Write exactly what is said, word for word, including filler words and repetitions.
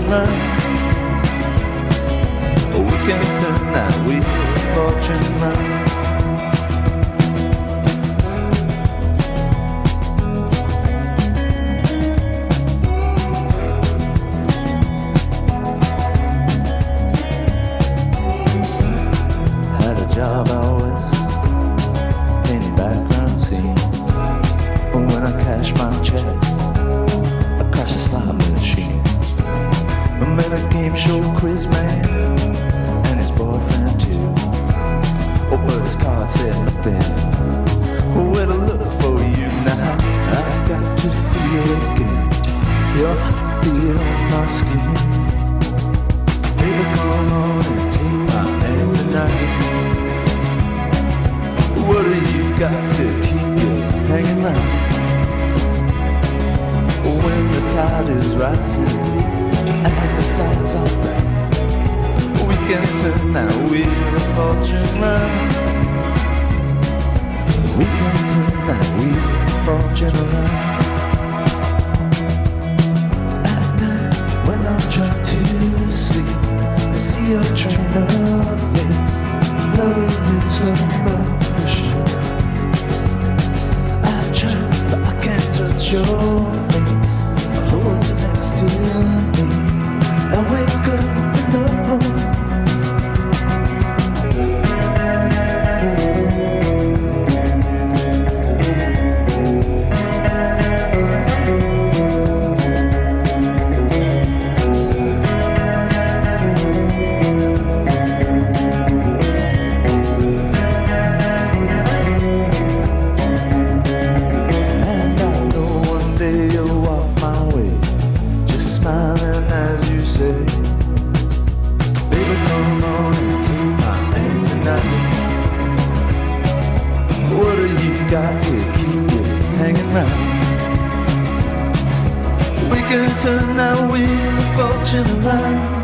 around. We can turn that wheel of fortune around. Had a job out west, any background scene. But when I cashed my check, I crashed a slot machine. I met a game show quiz man and his boyfriend too. Oh, but his card said nothing. Where to look for you now? I got to feel again your heartbeat on my skin. Baby, come on and take my hand tonight. What do you got to keep you hanging around? When the tide is rising and the stars are bright, we can turn that wheel of fortune round. We can turn that wheel of fortune around. At night when I'm trying to sleep, I see your train of face, blowing in slow motion. I try, but I can't touch your face. Hold you next to me and wake up in the morning. Got to keep you hanging round. We can turn that wheel of fortune around.